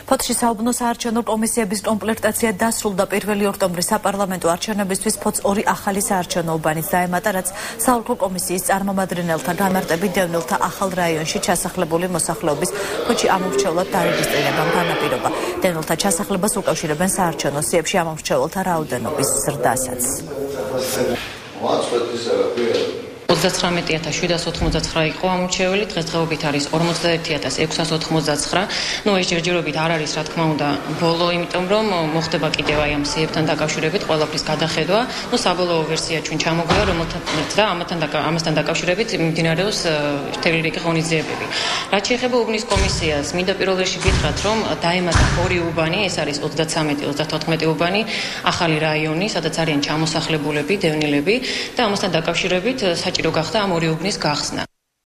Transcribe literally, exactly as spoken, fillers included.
ფოთში საუბნო საარჩევნო კომისიების კომპლეკტაცია დასრულდა პირველი ოქტომბრის საპარლამენტო არჩევნებისთვის ფოთს ორი ახალი საარჩევნო უბანიც დაემატა, რაც საოლქო კომისიის წარმოამდგენელთა განმარტებით დევნილთა ახალ რაიონში ჩასახლებული მოსახლეობის ფოთში ამომრჩევლებლად დარეგისტრირებამ განაპირობა. დევნილთა ჩასახლებას უკავშირებენ საარჩევნო სიებში ამომრჩეველთა რაოდენობის ზრდასაც. ოცდაცხრამეტი ათას შვიდას ოთხმოცდაცხრა იყო ამომრჩეველი, დღესდღეობით არის ორმოცდაერთი ათას ექვსას ოთხმოცდაცხრა. ნუ ეს ჯერჯერობით არ არის, რა თქმა უნდა, ბოლო, იმიტომ რომ მოხდება კიდევ აი ამ სიებთან დაკავშირებით ყველაფრის გადახედვა. ნუ საბოლოო ვერსია ჩვენ ჩამოგვია, რომელთაც და ამასთან ამასთან დაკავშირებით მიმდინარეობს მთელი რიგი ღონისძიებები. რაც შეეხება უბნის კომისიას, მინდა პირველ რიგში გითხრათ, რომ დაემატა ორი უბანი, ეს არის ოცდაცამეტი ოცდათოთხმეტი უბანი, ახალი რაიონი, სადაც არიან ჩამოსახლებულები, დევნილები და ამასთან დაკავშირებით საჭირო გახდა ამ ორი უბნის გახსნა.